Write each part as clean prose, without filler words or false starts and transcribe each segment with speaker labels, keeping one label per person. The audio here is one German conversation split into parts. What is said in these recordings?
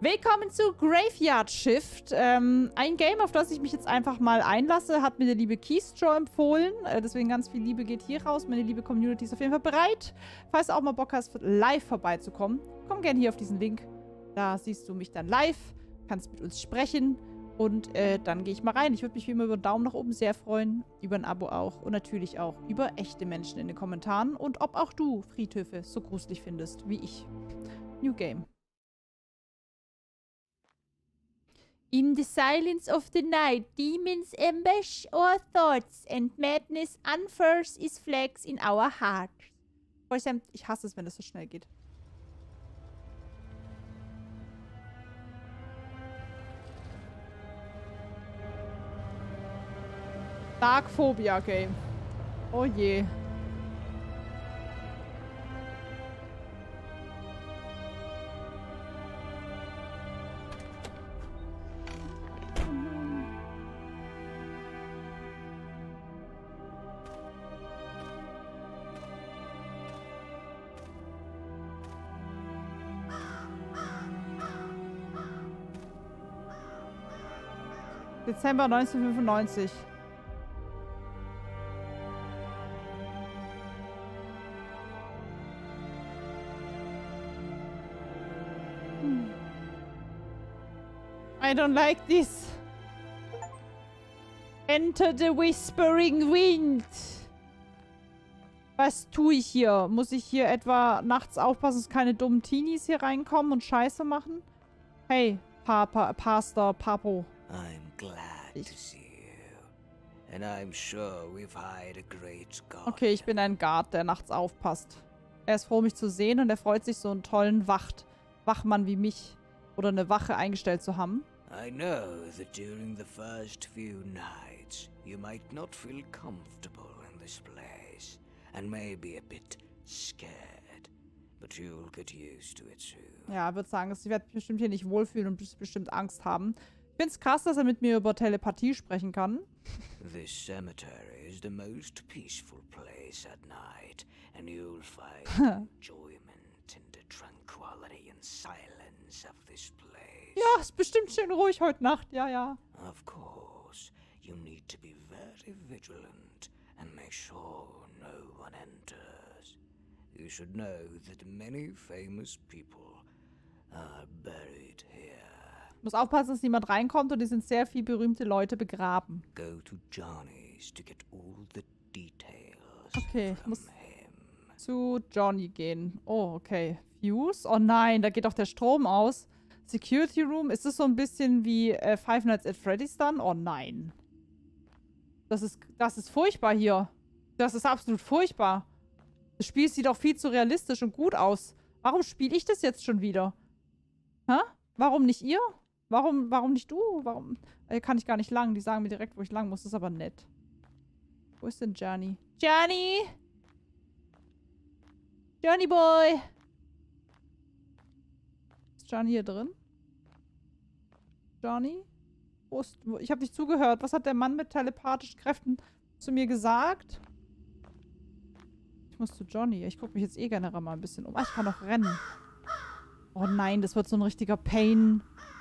Speaker 1: Willkommen zu Graveyard Shift. Ein Game, auf das ich mich jetzt einfach mal einlasse, hat mir der liebe Keystrow empfohlen. Deswegen ganz viel Liebe geht hier raus. Meine liebe Community ist auf jeden Fall bereit. Falls du auch mal Bock hast, live vorbeizukommen, komm gerne hier auf diesen Link. Da siehst du mich dann live, kannst mit uns sprechen und dann gehe ich mal rein. Ich würde mich wie immer über einen Daumen nach oben sehr freuen, über ein Abo auch und natürlich auch über echte Menschen in den Kommentaren und ob auch du Friedhöfe so gruselig findest wie ich. New Game. In the silence of the night, demons ambush our thoughts and madness unfurls its flags in our hearts. Ich hasse es, wenn das so schnell geht. Dark Phobia Game. Oh je. Dezember 1995. I don't like this. Enter the whispering wind. Was tue ich hier? Muss ich hier etwa nachts aufpassen, dass keine dummen Teenies hier reinkommen und Scheiße machen? Hey, Pastor Papo.
Speaker 2: I'm glad to see you. And I'm sure we've hired a great guard.
Speaker 1: Okay, ich bin ein Guard, der nachts aufpasst. Er ist froh, mich zu sehen und er freut sich, so einen tollen Wachmann wie mich oder eine Wache eingestellt zu haben.
Speaker 2: I know that during the first few nights, you might not feel comfortable in this place and may be a bit scared, but you'll get used to it soon.
Speaker 1: Ja, ich würde sagen, ich werde mich bestimmt hier nicht wohlfühlen und bestimmt Angst haben. Ich finde es krass, dass er mit mir über Telepathie sprechen kann.
Speaker 2: This cemetery is the most peaceful place at night, and you'll find enjoyment in the tranquility and silence of this place.
Speaker 1: Ja, ist bestimmt schön ruhig heute Nacht. Ja, ja.
Speaker 2: Of course, you need to be very vigilant and make sure no one enters. You should know that many famous people are buried here.
Speaker 1: Ich muss aufpassen, dass niemand reinkommt und es sind sehr viele berühmte Leute begraben.
Speaker 2: Go to Johnny's to get all the details
Speaker 1: Okay, ich
Speaker 2: from
Speaker 1: muss
Speaker 2: him.
Speaker 1: zu Johnny gehen. Oh, okay. Fuse? Oh nein, da geht doch der Strom aus. Security Room. Ist das so ein bisschen wie Five Nights at Freddy's dann? Oh nein. Das ist furchtbar hier. Das ist absolut furchtbar. Das Spiel sieht auch viel zu realistisch und gut aus. Warum spiele ich das jetzt schon wieder? Hä? Warum nicht ihr? Warum nicht du? Warum? Kann ich gar nicht lang. Die sagen mir direkt, wo ich lang muss. Das ist aber nett. Wo ist denn Johnny? Johnny! Johnny Boy! Ist Johnny hier drin? Johnny? Ich habe nicht zugehört. Was hat der Mann mit telepathischen Kräften zu mir gesagt? Ich muss zu Johnny. Ich gucke mich jetzt eh gerne mal ein bisschen um. Ah, ich kann noch rennen. Oh nein, das wird so ein richtiger Pain.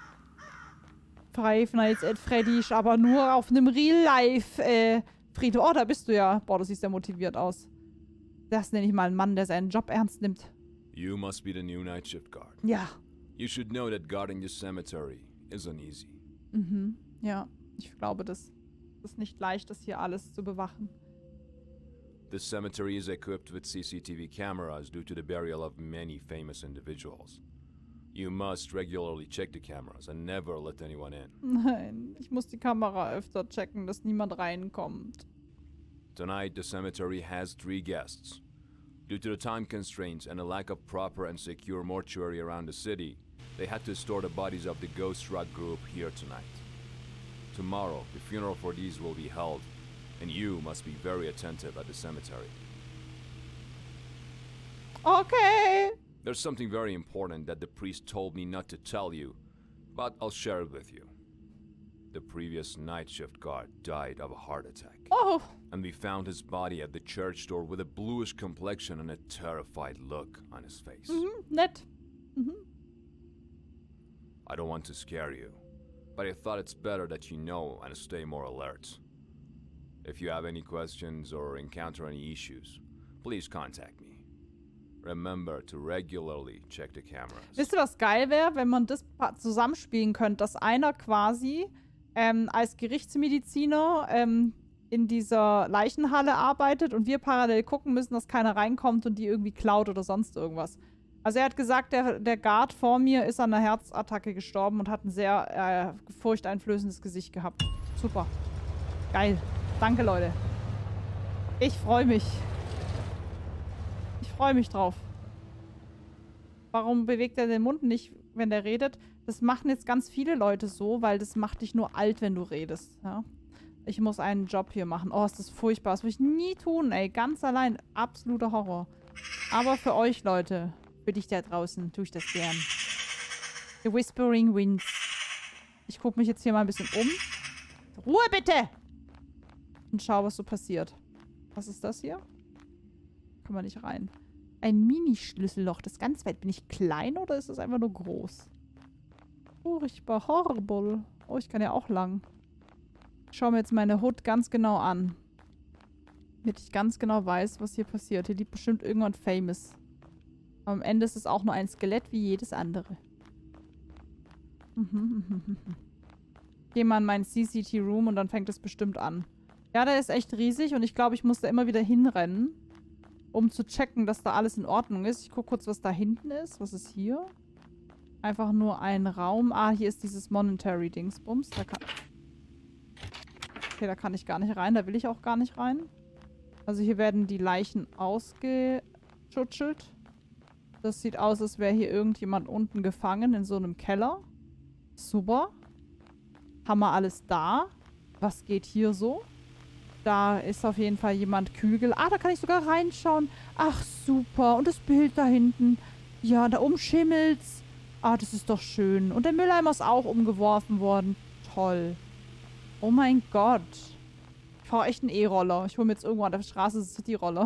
Speaker 1: Five Nights at Freddy's, aber nur auf einem Real-Life, Friedhof. Oh, da bist du ja. Boah, du siehst ja motiviert aus. Das nenne ich mal einen Mann, der seinen Job ernst nimmt.
Speaker 3: You must be the new night shift guard.
Speaker 1: Ja.
Speaker 3: You should know that guarding this cemetery isn't easy.
Speaker 1: Mhm. Ja, ich glaube, das ist nicht leicht, das hier alles zu bewachen.
Speaker 3: This cemetery is equipped with CCTV cameras due to the burial of many famous individuals. You must regularly check the cameras and never let anyone in.
Speaker 1: Nein, ich muss die Kamera öfter checken, dass niemand reinkommt.
Speaker 3: Tonight, the cemetery has 3 guests. Due to the time constraints and a lack of proper and secure mortuary around the city, they had to store the bodies of the Ghost Rock group here tonight. Tomorrow, the funeral for these will be held, and you must be very attentive at the cemetery.
Speaker 1: Okay.
Speaker 3: There's something very important that the priest told me not to tell you, but I'll share it with you. The previous night shift guard died of a heart attack.
Speaker 1: Oh.
Speaker 3: And we found his body at the church door with a bluish complexion and a terrified look on his face.
Speaker 1: Nett.
Speaker 3: I don't want to scare you, but I thought it's better that you know and stay more alert. If you have any questions or encounter any issues, please contact me. Remember to regularly check the cameras.
Speaker 1: Wisst ihr, was geil wäre, wenn man das zusammenspielen könnte, dass einer quasi als Gerichtsmediziner in dieser Leichenhalle arbeitet und wir parallel gucken müssen, dass keiner reinkommt und die irgendwie klaut oder sonst irgendwas. Also er hat gesagt, der Guard vor mir ist an einer Herzattacke gestorben und hat ein sehr furchteinflößendes Gesicht gehabt. Super. Geil. Danke, Leute. Ich freue mich. Ich freue mich drauf. Warum bewegt er den Mund nicht, wenn der redet? Das machen jetzt ganz viele Leute so, weil das macht dich nur alt, wenn du redest. Ja? Ich muss einen Job hier machen. Oh, ist das furchtbar. Das würde ich nie tun, ey. Ganz allein. Absoluter Horror. Aber für euch, Leute, für dich da draußen, tue ich das gern. The Whispering Winds. Ich gucke mich jetzt hier mal ein bisschen um. Ruhe bitte! Und schau, was so passiert. Was ist das hier? Kann man nicht rein. Ein Mini-Schlüsselloch. Das ist ganz weit. Bin ich klein oder ist das einfach nur groß? Furchtbar horrible. Oh, ich kann ja auch lang. Ich schaue mir jetzt meine Hood ganz genau an. Damit ich ganz genau weiß, was hier passiert. Hier liegt bestimmt irgendwann Famous. Aber am Ende ist es auch nur ein Skelett wie jedes andere. Geh mal in meinen CCT-Room und dann fängt es bestimmt an. Ja, der ist echt riesig und ich glaube, ich muss da immer wieder hinrennen, um zu checken, dass da alles in Ordnung ist. Ich gucke kurz, was da hinten ist. Was ist hier? Einfach nur ein Raum. Ah, hier ist dieses Monetary-Dingsbums. Okay, da kann ich gar nicht rein. Da will ich auch gar nicht rein. Also hier werden die Leichen ausgeschutzelt. Das sieht aus, als wäre hier irgendjemand unten gefangen in so einem Keller. Super. Haben wir alles da? Was geht hier so? Da ist auf jeden Fall jemand Kügel. Ah, da kann ich sogar reinschauen. Ach, super. Und das Bild da hinten. Ja, da oben schimmelt's. Ah, das ist doch schön. Und der Mülleimer ist auch umgeworfen worden. Toll. Oh mein Gott. Ich fahre echt einen E-Roller. Ich hole mir jetzt irgendwo an der Straße einen City-Roller.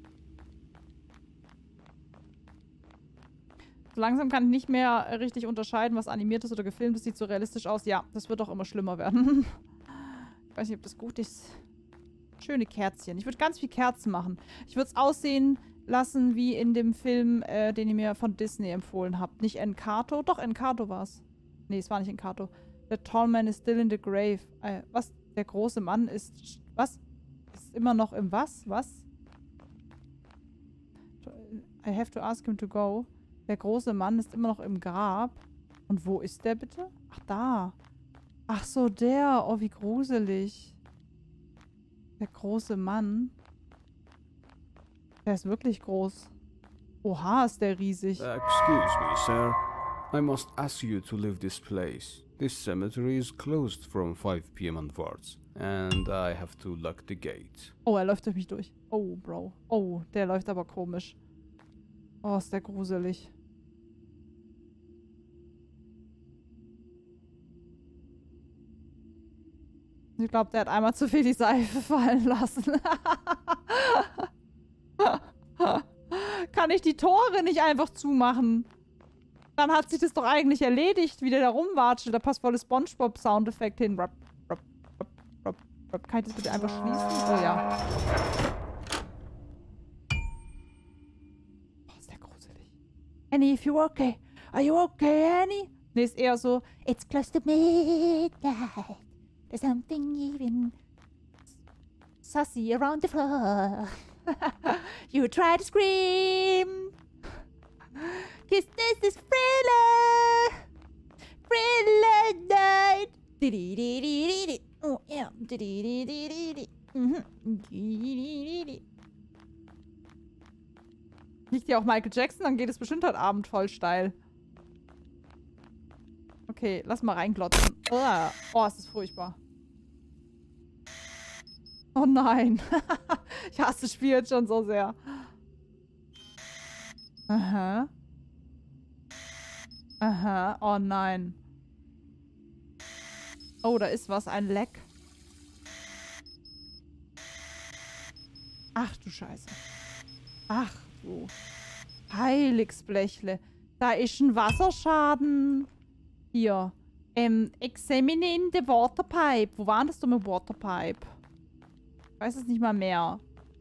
Speaker 1: So langsam kann ich nicht mehr richtig unterscheiden, was animiert ist oder gefilmt ist. Sieht so realistisch aus. Ja, das wird auch immer schlimmer werden. Ich weiß nicht, ob das gut ist. Schöne Kerzchen. Ich würde ganz viel Kerzen machen. Ich würde es aussehen lassen wie in dem Film, den ihr mir von Disney empfohlen habt. Nicht Encanto? Doch, Encanto war es. Nee, es war nicht Encanto. The tall man is still in the grave. Was? Der große Mann ist... Was? Ist immer noch im was? Was? I have to ask him to go. Der große Mann ist immer noch im Grab. Und wo ist der bitte? Ach, da. Ach so, der. Oh, wie gruselig. Der große Mann. Der ist wirklich groß. Oha, ist der riesig.
Speaker 4: Excuse me, sir. I must ask you to leave this place. This cemetery is closed from 5 p.m. onwards. And I have to lock the gate.
Speaker 1: Oh, er läuft durch mich durch. Oh, Bro. Oh, der läuft aber komisch. Oh, ist der gruselig. Ich glaube, der hat einmal zu viel die Seife fallen lassen. Kann ich die Tore nicht einfach zumachen? Dann hat sich das doch eigentlich erledigt, wie der da rumwatschelt. Da passt voll SpongeBob-Soundeffekt hin. Rup, rup, rup, rup, rup. Kann ich das bitte einfach schließen? Oh ja. Oh, ist der gruselig. Annie, if you're okay. Are you okay, Annie? Nee, ist eher so, it's close to midnight. There's something even sussy around the floor. You try to scream. 'Cause this is Thriller. Thriller night. Di-di-di-di-di-di. Oh, yeah. Di-di-di-di-di-di. Liegt hier auch Michael Jackson? Dann geht es bestimmt heute Abend voll steil. Okay, lass mal reinglotzen. Oh, ist das furchtbar. Oh nein. Ich hasse das Spiel jetzt schon so sehr. Aha. Aha. Oh nein. Oh, da ist was. Ein Leck. Ach du Scheiße. Ach du. Heiligsblechle. Da ist ein Wasserschaden. Hier. Examining the waterpipe. Wo war denn das dumme Waterpipe? Ich weiß es nicht mal mehr.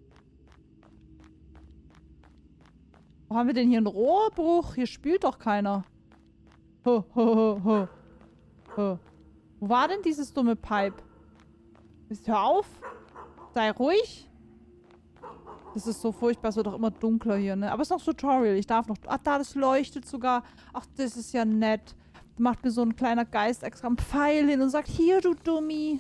Speaker 1: Wo haben wir denn hier einen Rohrbruch? Hier spült doch keiner. Ho, ho, ho, ho. Ho. Wo war denn dieses dumme Pipe? Jetzt hör auf. Sei ruhig. Das ist so furchtbar. Es wird doch immer dunkler hier, ne? Aber es ist noch Tutorial. Ich darf noch... Ach, da, das leuchtet sogar. Ach, das ist ja nett. Da macht mir so ein kleiner Geist extra einen Pfeil hin und sagt, hier, du Dummi.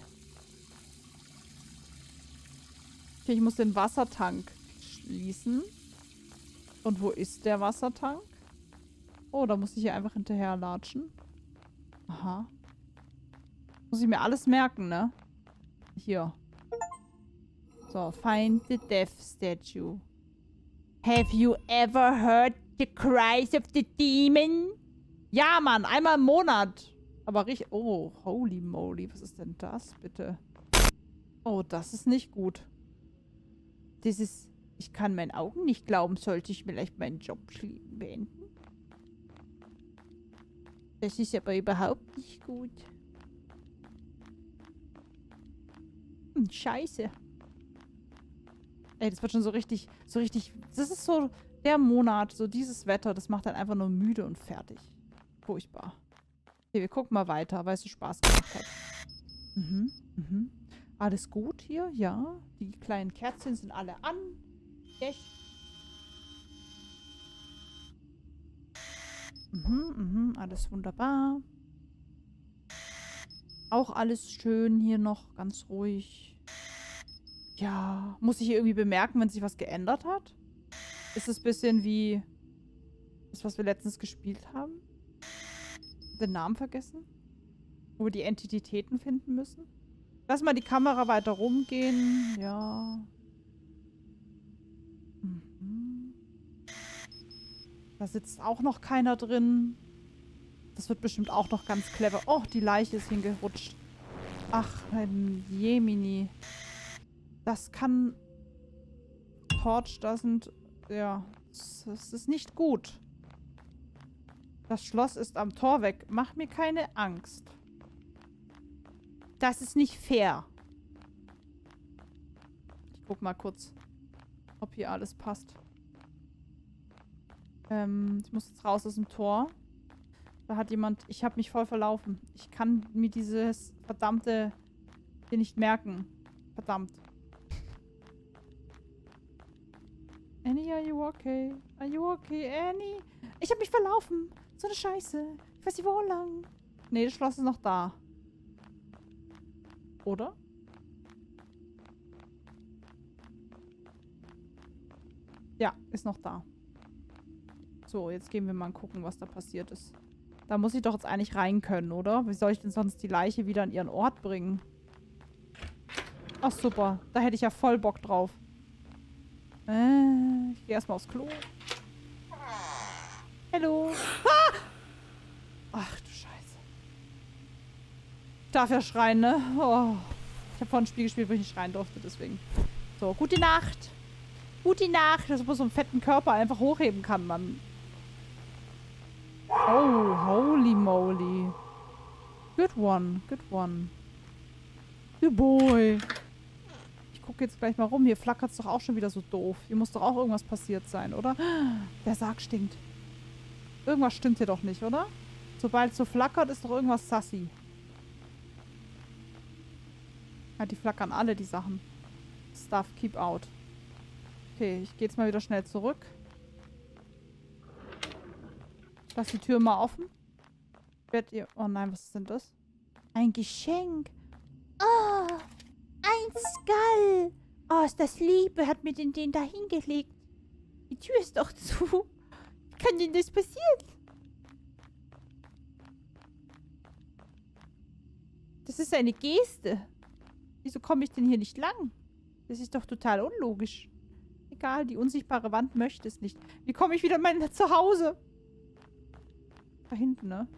Speaker 1: Okay, ich muss den Wassertank schließen. Und wo ist der Wassertank? Oh, da muss ich hier einfach hinterher latschen. Aha. Muss ich mir alles merken, ne? Hier. So, find the death statue. Have you ever heard the cries of the demon? Ja, Mann, einmal im Monat. Aber richtig... Oh, holy moly. Was ist denn das, bitte? Oh, das ist nicht gut. Das ist... Ich kann meinen Augen nicht glauben. Sollte ich vielleicht meinen Job beenden? Das ist aber überhaupt nicht gut. Scheiße. Ey, das wird schon so richtig... Das ist so der Monat, so dieses Wetter. Das macht dann einfach nur müde und fertig. Furchtbar. Okay, wir gucken mal weiter, weil es so Spaß gemacht hat. Alles gut hier? Ja. Die kleinen Kerzchen sind alle an. Echt? Alles wunderbar. Auch alles schön hier noch, ganz ruhig. Ja. Muss ich hier irgendwie bemerken, wenn sich was geändert hat? Ist es ein bisschen wie das, was wir letztens gespielt haben? Den Namen vergessen? Wo wir die Entitäten finden müssen? Lass mal die Kamera weiter rumgehen. Ja. Da sitzt auch noch keiner drin. Das wird bestimmt auch noch ganz clever. Oh, die Leiche ist hingerutscht. Ach, Jemini. Das kann... Torch doesn't... Ja, das ist nicht gut. Das Schloss ist am Tor weg. Mach mir keine Angst. Das ist nicht fair. Ich guck mal kurz, ob hier alles passt. Ich muss jetzt raus aus dem Tor. Da hat jemand... Ich habe mich voll verlaufen. Ich kann mir dieses verdammte hier nicht merken. Verdammt. Annie, are you okay? Are you okay, Annie? Ich habe mich verlaufen. So eine Scheiße. Ich weiß nicht, wo lang. Nee, das Schloss ist noch da. Oder? Ja, ist noch da. So, jetzt gehen wir mal gucken, was da passiert ist. Da muss ich doch jetzt eigentlich rein können, oder? Wie soll ich denn sonst die Leiche wieder an ihren Ort bringen? Ach, super. Da hätte ich ja voll Bock drauf. Ich gehe erstmal aufs Klo. Hallo. Ah! Ach du Scheiße. Ich darf ja schreien, ne? Oh. Ich habe vorhin ein Spiel gespielt, wo ich nicht schreien durfte, deswegen. So, gute Nacht. Gute Nacht. Dass man so einen fetten Körper einfach hochheben kann, Mann. Oh, holy moly. Good one, good one. Good boy. Ich gucke jetzt gleich mal rum. Hier flackert es doch auch schon wieder so doof. Hier muss doch auch irgendwas passiert sein, oder? Der Sarg stinkt. Irgendwas stimmt hier doch nicht, oder? Sobald es so flackert, ist doch irgendwas sassy. Ja, die flackern alle, die Sachen. Stuff, keep out. Okay, ich gehe jetzt mal wieder schnell zurück. Lass die Tür mal offen. Werdet ihr... Oh nein, was ist denn das? Ein Geschenk. Oh, ein Skull. Oh, ist das lieb. Wer hat mir denn den da hingelegt? Die Tür ist doch zu. Wie kann denn das passieren? Das ist eine Geste. Wieso komme ich denn hier nicht lang? Das ist doch total unlogisch. Egal, die unsichtbare Wand möchte es nicht. Wie komme ich wieder in mein Zuhause? Da hinten, ne?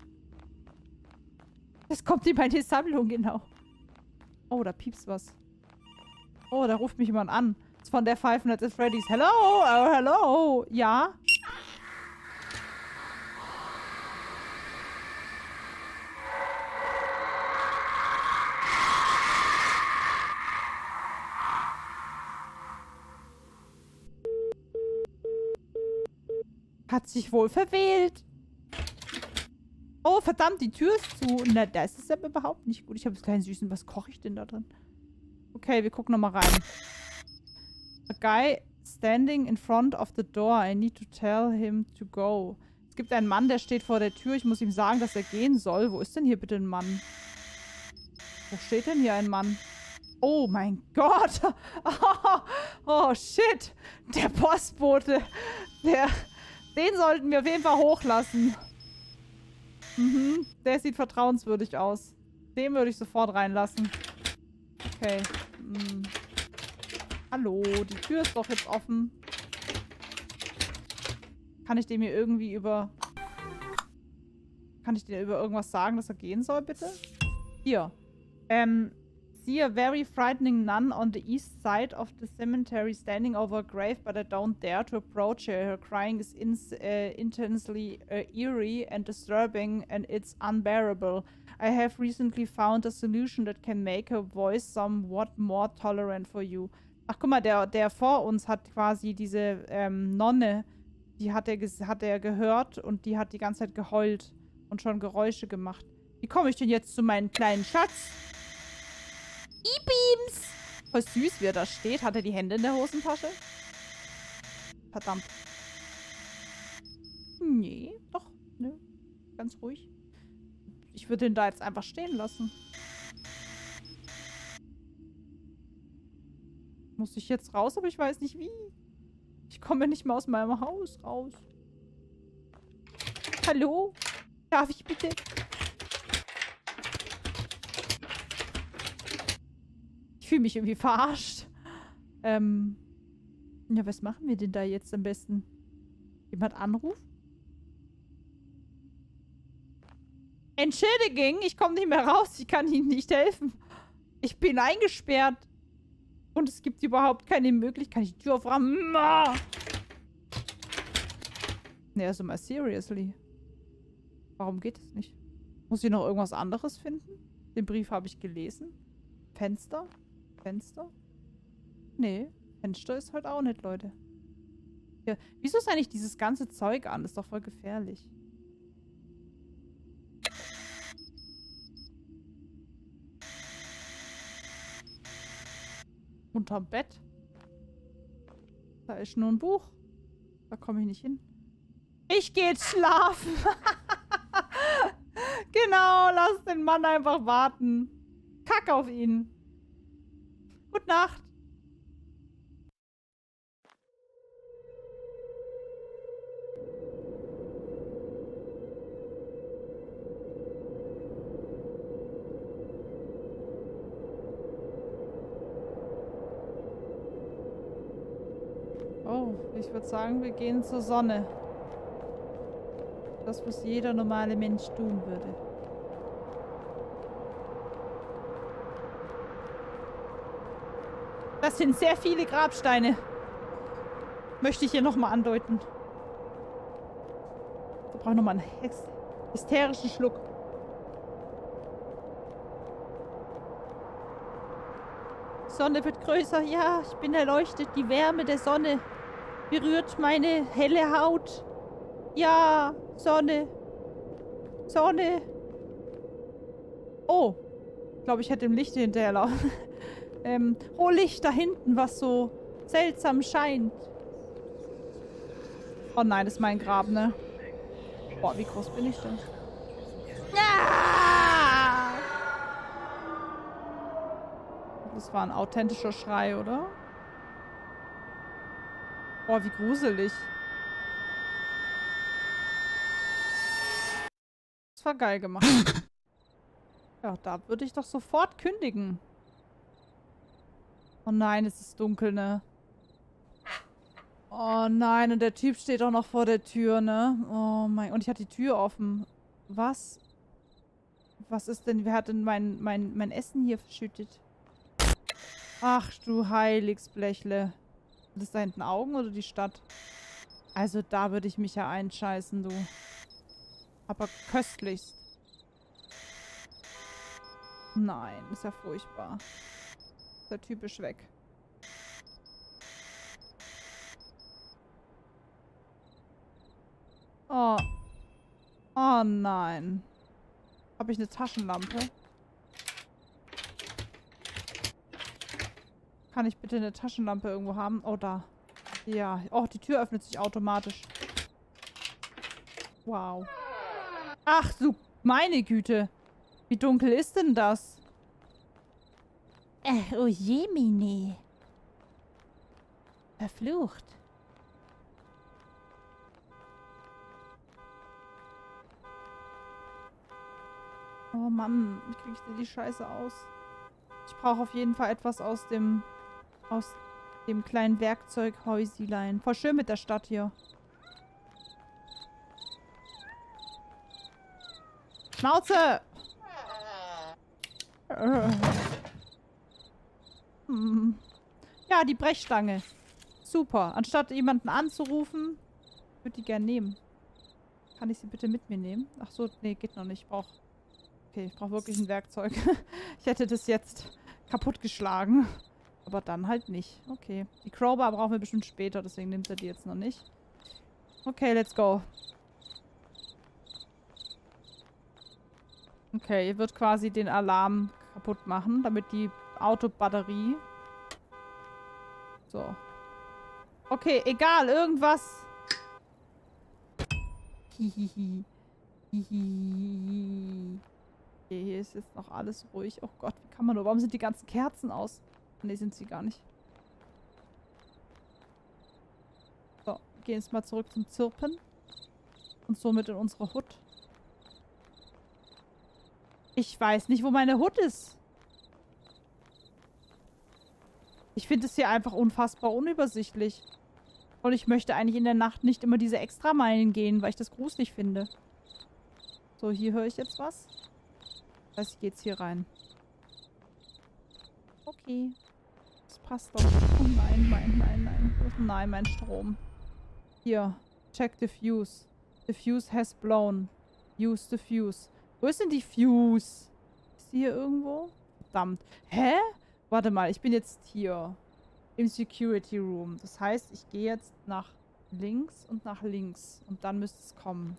Speaker 1: Das kommt in meine Sammlung, genau. Oh, da piepst was. Oh, da ruft mich jemand an. Das ist von der Five Nights at Freddy's. Hello? Oh, hello? Ja? Hat sich wohl verwählt. Oh, verdammt, die Tür ist zu. Na, das ist aber überhaupt nicht gut. Ich habe das kleine Süßen. Was koche ich denn da drin? Okay, wir gucken nochmal rein. A guy standing in front of the door. I need to tell him to go. Es gibt einen Mann, der steht vor der Tür. Ich muss ihm sagen, dass er gehen soll. Wo ist denn hier bitte ein Mann? Wo steht denn hier ein Mann? Oh mein Gott. Oh, shit. Der Postbote. Den sollten wir auf jeden Fall hochlassen. Mhm. Der sieht vertrauenswürdig aus. Den würde ich sofort reinlassen. Okay. Hallo, die Tür ist doch jetzt offen. Kann ich dem hier irgendwie über... Kann ich dir über irgendwas sagen, dass er gehen soll, bitte? Hier. See a very frightening nun on the east side of the cemetery standing over a grave, but I don't dare to approach her. Her crying is intensely eerie and disturbing, and it's unbearable. I have recently found a solution that can make her voice somewhat more tolerant for you. Ach, guck mal, der vor uns hat quasi diese Nonne, die hat er gehört und die hat die ganze Zeit geheult und schon Geräusche gemacht. Wie komme ich denn jetzt zu meinem kleinen Schatz? I-Beams! Voll süß, wie er da steht. Hat er die Hände in der Hosentasche? Verdammt. Nee, doch. Nö. Ganz ruhig. Ich würde ihn da jetzt einfach stehen lassen. Muss ich jetzt raus, aber ich weiß nicht wie. Ich komme nicht mal aus meinem Haus raus. Hallo? Darf ich bitte... Ich fühle mich irgendwie verarscht. Ja, was machen wir denn da jetzt am besten? Jemand anrufen? Entschuldigung, ich komme nicht mehr raus. Ich kann Ihnen nicht helfen. Ich bin eingesperrt. Und es gibt überhaupt keine Möglichkeit. Kann ich die Tür aufrahmen? Ne, also mal seriously. Warum geht es nicht? Muss ich noch irgendwas anderes finden? Den Brief habe ich gelesen. Fenster? Fenster? Nee, Fenster ist halt auch nicht, Leute. Ja, wieso ist eigentlich dieses ganze Zeug an? Das ist doch voll gefährlich. Unterm Bett? Da ist nur ein Buch. Da komme ich nicht hin. Ich gehe jetzt schlafen. Genau, lass den Mann einfach warten. Kack auf ihn. Gute Nacht. Oh, ich würde sagen, wir gehen zur Sonne. Das, was jeder normale Mensch tun würde. Das sind sehr viele Grabsteine. Möchte ich hier nochmal andeuten. Wir brauchen nochmal einen hysterischen Schluck. Die Sonne wird größer. Ja, ich bin erleuchtet. Die Wärme der Sonne berührt meine helle Haut. Ja, Sonne. Sonne. Oh. Ich glaube, ich hätte dem Licht hinterherlaufen. Oh, Licht da hinten, was so seltsam scheint. Oh nein, das ist mein Grab, ne? Boah, wie groß bin ich denn? Ah! Das war ein authentischer Schrei, oder? Boah, wie gruselig. Das war geil gemacht. Ja, da würde ich doch sofort kündigen. Oh nein, es ist dunkel, ne? Oh nein, und der Typ steht auch noch vor der Tür, ne? Oh mein... Und ich hatte die Tür offen. Was? Was ist denn... Wer hat denn mein Essen hier verschüttet? Ach du Heiligsblechle. Sind das da hinten Augen oder die Stadt? Also da würde ich mich ja einscheißen, du. Aber köstlichst. Nein, ist ja furchtbar. Der Typ ist weg. Oh. Oh nein. Habe ich eine Taschenlampe? Kann ich bitte eine Taschenlampe irgendwo haben? Oh, da. Ja. Oh, die Tür öffnet sich automatisch. Wow. Ach du, meine Güte. Wie dunkel ist denn das? Oh Jemine. Verflucht. Oh Mann, wie krieg ich denn die Scheiße aus? Ich brauche auf jeden Fall etwas aus dem kleinen Werkzeughäusilein. Voll schön mit der Stadt hier. Schnauze! Ja, die Brechstange. Super. Anstatt jemanden anzurufen, würde die gern nehmen. Kann ich sie bitte mit mir nehmen? Ach so, nee, geht noch nicht. Ich brauche wirklich ein Werkzeug. Ich hätte das jetzt kaputtgeschlagen. Aber dann halt nicht. Okay. Die Crowbar brauchen wir bestimmt später, deswegen nimmt er die jetzt noch nicht. Okay, let's go. Okay, ihr wird quasi den Alarm kaputt machen, damit die Autobatterie... So. Okay, egal, irgendwas. Hihihi. Hihihi. Okay, hier ist jetzt noch alles ruhig. Oh Gott, wie kann man nur... Warum sind die ganzen Kerzen aus? Ne, sind sie gar nicht. So, gehen jetzt mal zurück zum Zirpen. Und somit in unsere Hut. Ich weiß nicht, wo meine Hut ist. Ich finde es hier einfach unfassbar unübersichtlich. Und ich möchte eigentlich in der Nacht nicht immer diese Extrameilen gehen, weil ich das gruselig finde. So, hier höre ich jetzt was. Das heißt, ich gehe jetzt hier rein. Okay. Das passt doch. Oh nein, nein. Nein, mein Strom. Hier. Check the fuse. The fuse has blown. Use the fuse. Wo ist denn die Fuse? Ist die hier irgendwo? Verdammt. Hä? Warte mal, ich bin jetzt hier. Im Security Room. Das heißt, ich gehe jetzt nach links und nach links. Und dann müsste es kommen.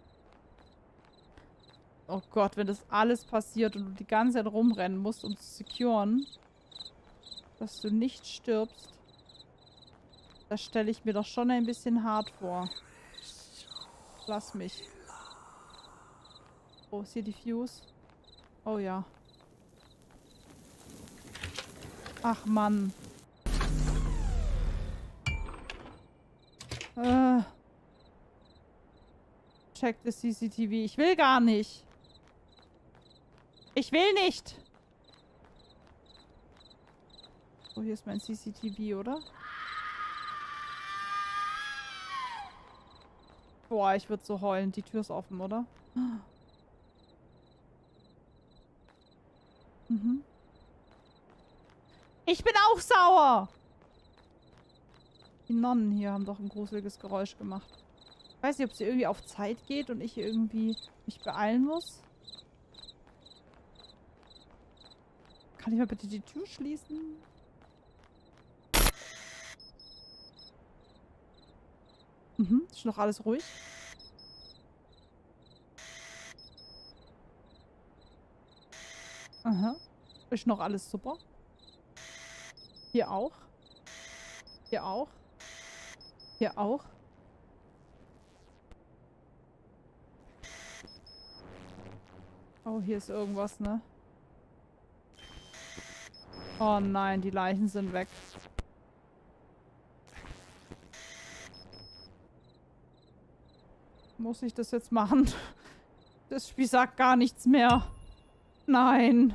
Speaker 1: Oh Gott, wenn das alles passiert und du die ganze Zeit rumrennen musst, um zu securen, dass du nicht stirbst, das stelle ich mir doch schon ein bisschen hart vor. Lass mich. Oh, ist hier die Fuse? Oh ja. Ach Mann. Check the CCTV. Ich will gar nicht. Ich will nicht. Oh, hier ist mein CCTV, oder? Boah, ich würde so heulen. Die Tür ist offen, oder? Mhm. Ich bin auch sauer! Die Nonnen hier haben doch ein gruseliges Geräusch gemacht. Ich weiß nicht, ob sie irgendwie auf Zeit geht und ich irgendwie mich beeilen muss. Kann ich mal bitte die Tür schließen? Mhm, ist noch alles ruhig. Aha. Ist noch alles super. Hier auch. Hier auch. Hier auch. Oh, hier ist irgendwas, ne? Oh nein, die Leichen sind weg. Muss ich das jetzt machen? Das Spiel sagt gar nichts mehr. Nein.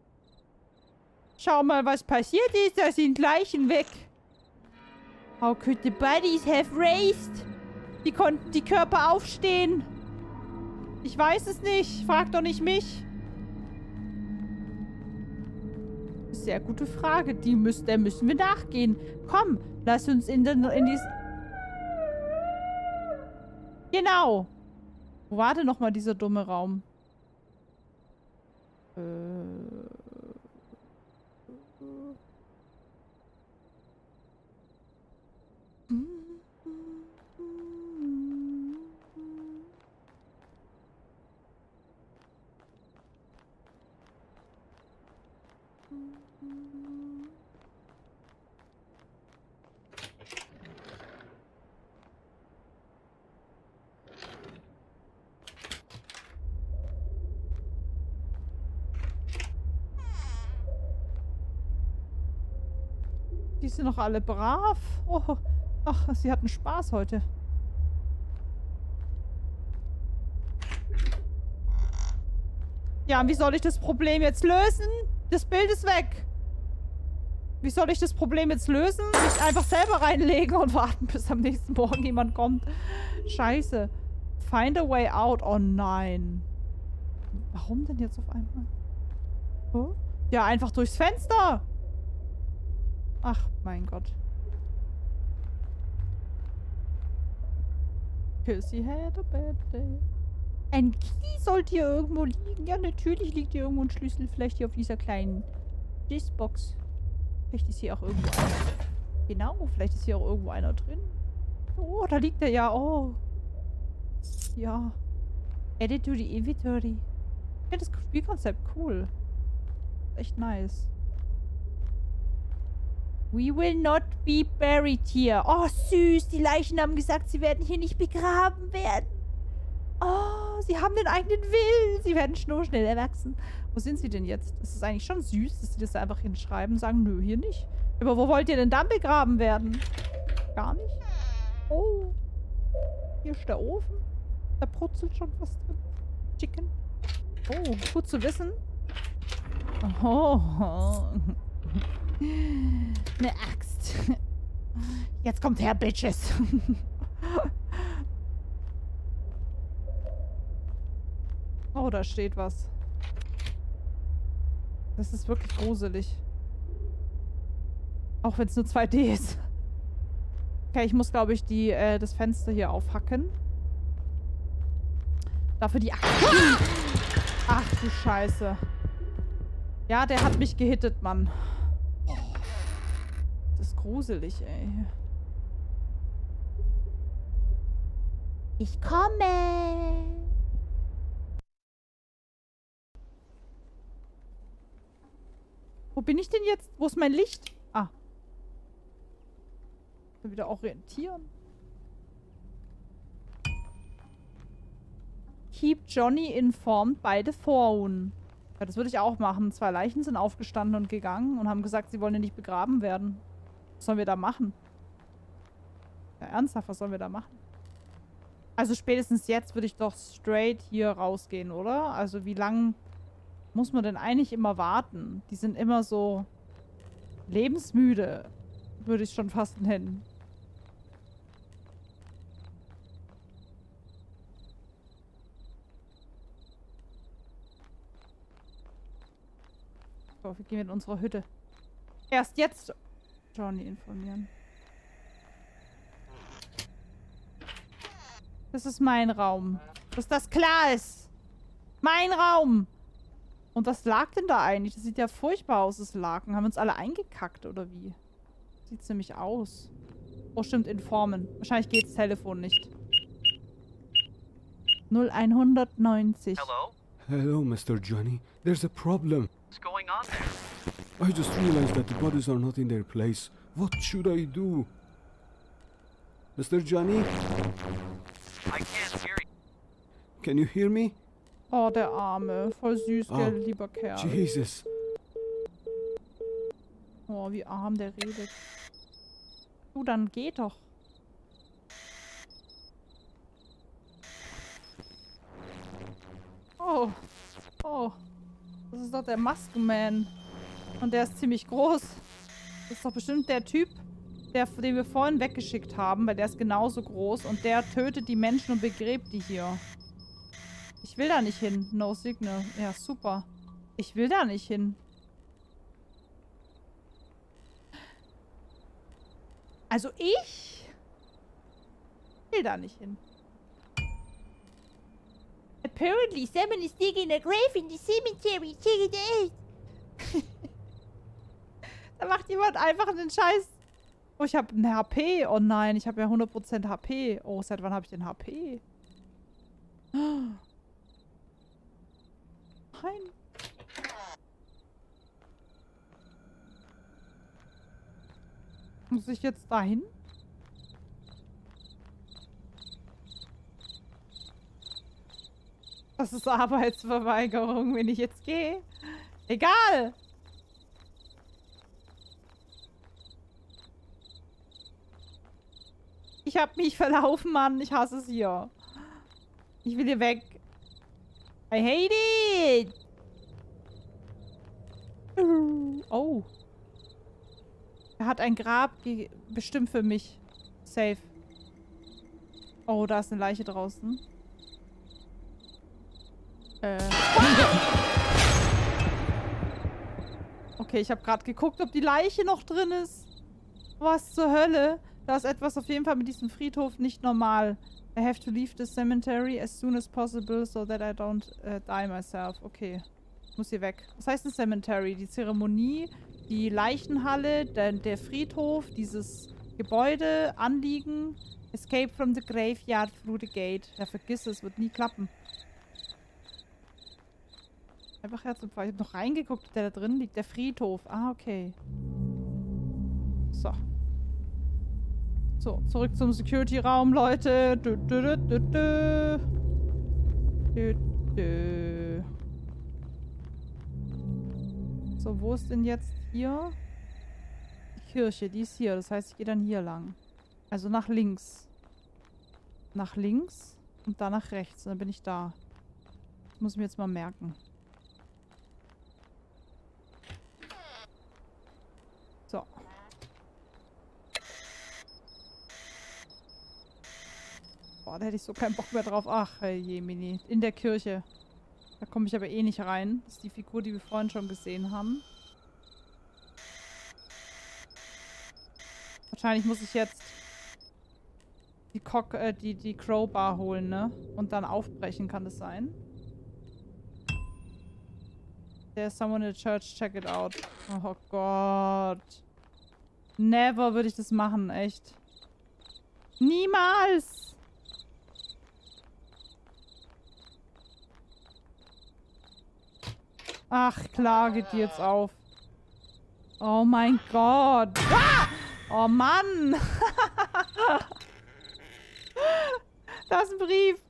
Speaker 1: Schau mal, was passiert ist. Da sind Leichen weg. How could the bodies have raised? Wie konnten die Körper aufstehen? Ich weiß es nicht. Frag doch nicht mich. Sehr gute Frage. Der müssen wir nachgehen. Komm, lass uns in dies... Genau. Wo war denn nochmal dieser dumme Raum? Die sind noch alle brav. Oh, ach, sie hatten Spaß heute. Ja, und wie soll ich das Problem jetzt lösen? Das Bild ist weg. Wie soll ich das Problem jetzt lösen? Nicht einfach selber reinlegen und warten, bis am nächsten Morgen jemand kommt. Scheiße. Find a way out. Oh nein. Warum denn jetzt auf einmal? Oh? Ja, einfach durchs Fenster. Ach, mein Gott. Cause he had a bad day. Ein Key sollte hier irgendwo liegen. Ja, natürlich liegt hier irgendwo ein Schlüssel. Vielleicht hier auf dieser kleinen Disbox. Vielleicht ist hier auch irgendwo einer. Genau, vielleicht ist hier auch irgendwo einer drin. Oh, da liegt er ja. Oh. Ja. Add it to the inventory. Ich finde das Spielkonzept cool. Echt nice. We will not be buried here. Oh, süß. Die Leichen haben gesagt, sie werden hier nicht begraben werden. Oh, sie haben den eigenen Willen. Sie werden schnell erwachsen. Wo sind sie denn jetzt? Das ist eigentlich schon süß, dass sie das einfach hinschreiben und sagen, nö, hier nicht. Aber wo wollt ihr denn dann begraben werden? Gar nicht. Oh. Hier ist der Ofen. Da brutzelt schon was drin. Chicken. Oh, gut zu wissen. Oh. Eine Axt. Jetzt kommt her, Bitches. Oh, da steht was. Das ist wirklich gruselig. Auch wenn es nur 2D ist. Okay, ich muss, glaube ich, das Fenster hier aufhacken. Dafür die Axt. Ach du Scheiße. Ja, der hat mich gehittet, Mann. Das ist gruselig, ey. Ich komme. Wo bin ich denn jetzt? Wo ist mein Licht? Ah. Wieder orientieren. Keep Johnny informed by the phone. Ja, das würde ich auch machen. 2 Leichen sind aufgestanden und gegangen und haben gesagt, sie wollen ja nicht begraben werden. Was sollen wir da machen? Ja, ernsthaft, was sollen wir da machen? Also spätestens jetzt würde ich doch straight hier rausgehen, oder? Also wie lang muss man denn eigentlich immer warten? Die sind immer so lebensmüde, würde ich schon fast nennen. So, wir gehen in unsere Hütte. Erst jetzt Johnny informieren. Das ist mein Raum. Dass das klar ist. Mein Raum! Und was lag denn da eigentlich? Das sieht ja furchtbar aus, das Laken. Haben wir uns alle eingekackt, oder wie? Sieht nämlich aus. Oh, stimmt, Informen. Wahrscheinlich geht das Telefon nicht. 0190.
Speaker 5: Hello?
Speaker 4: Hello, Mr. Johnny. There's a problem.
Speaker 5: What's going on there?
Speaker 4: I just realized that the bodies are not in their place. What should I do? Mr. Johnny?
Speaker 5: I can't hear you.
Speaker 4: Can you hear me?
Speaker 1: Oh, der Arme. Voll süß, gell, lieber Kerl.
Speaker 4: Jesus.
Speaker 1: Oh, wie arm der redet. Du, dann geh doch. Oh. Oh. Das ist doch der Maskenman. Und der ist ziemlich groß. Das ist doch bestimmt der Typ, den wir vorhin weggeschickt haben, weil der ist genauso groß. Und der tötet die Menschen und begräbt die hier. Ich will da nicht hin. No signal. Ja, super. Ich will da nicht hin. Also ich will da nicht hin. Apparently, someone is digging a grave in the cemetery. Check it out. Da macht jemand einfach einen Scheiß. Oh, ich habe ein HP. Oh nein, ich habe ja 100% HP. Oh, seit wann habe ich denn HP? Nein. Muss ich jetzt dahin? Das ist Arbeitsverweigerung, wenn ich jetzt gehe. Egal! Ich hab mich verlaufen, Mann. Ich hasse es hier. Ich will hier weg. I hate it! Oh. Er hat ein Grab bestimmt für mich. Safe. Oh, da ist eine Leiche draußen. Okay, ich habe gerade geguckt, ob die Leiche noch drin ist. Was zur Hölle? Da ist etwas auf jeden Fall mit diesem Friedhof nicht normal. I have to leave the cemetery as soon as possible so that I don't die myself. Okay. Ich muss hier weg. Was heißt ein Cemetery? Die Zeremonie, die Leichenhalle, der Friedhof, dieses Gebäude, Anliegen. Escape from the graveyard through the gate. Ja, vergiss es, wird nie klappen. Einfach Herz und Pfeil. Ich habe noch reingeguckt, ob der da drin liegt. Der Friedhof. Ah, okay. So. So, zurück zum Security-Raum, Leute. So, wo ist denn jetzt hier? Die Kirche, die ist hier. Das heißt, ich gehe dann hier lang. Also nach links. Nach links und dann nach rechts. Und dann bin ich da. Das muss ich mir jetzt mal merken. So. Boah, da hätte ich so keinen Bock mehr drauf. Ach, je, Mini. In der Kirche. Da komme ich aber eh nicht rein. Das ist die Figur, die wir vorhin schon gesehen haben. Wahrscheinlich muss ich jetzt die Crowbar holen, ne? Und dann aufbrechen, kann das sein? There's someone in the church, check it out. Oh Gott. Never würde ich das machen, echt. Niemals! Ach, klar geht die jetzt auf. Oh mein Gott. Ah! Oh Mann! Da ist ein Brief.